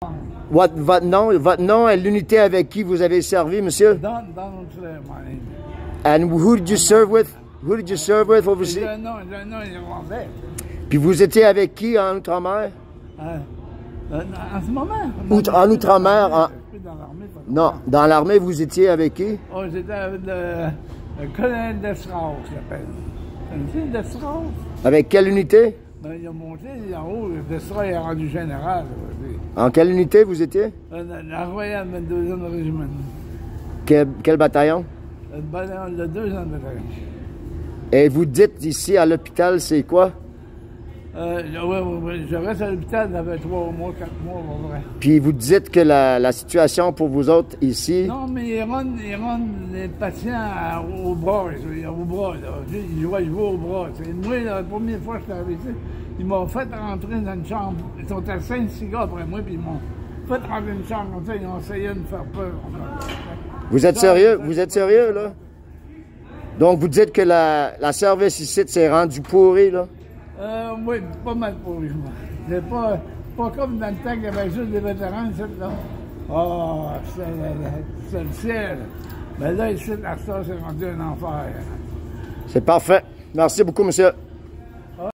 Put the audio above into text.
Votre nom et l'unité avec qui vous avez servi, monsieur? Donald Flair, my name. And who did you serve with? Who did you serve with overseas? J'ai un nom irlandais. Puis vous étiez avec qui en Outre-mer? En ce moment? En Outre-mer? Je suis dans l'armée. Non, dans l'armée, vous étiez avec qui? Oh, j'étais avec le colonel Desrauts, je l'appelle. C'est une Desrauts? Avec quelle unité? Ben, il a monté en haut, Desrauts est rendu général. En quelle unité vous étiez? La Royale 22e Régiment. Quel bataillon? Le 2e bataillon. Et vous dites ici à l'hôpital, c'est quoi? Je reste à l'hôpital, ça fait 3 mois, 4 mois, pour vrai. Puis vous dites que la situation pour vous autres ici... Non, mais ils rendent les patients au bras, au bras, là. Ils jouent au bras. Moi, la première fois que je suis arrivé ici, ils m'ont fait rentrer dans une chambre. Ils sont à 5-6 gars après moi, puis ils m'ont fait rentrer dans une chambre comme ça, ils ont essayé de me faire peur. Vous êtes sérieux? Vous êtes sérieux, là? Donc, vous dites que la service ici s'est rendue pourrie, là? Oui, pas mal pourri, moi. C'est pas comme dans le temps qu'il y avait juste des vétérans, ici, là. Oh, c'est le ciel. Mais là, ici, la star s'est rendu un enfer. C'est parfait. Merci beaucoup, monsieur.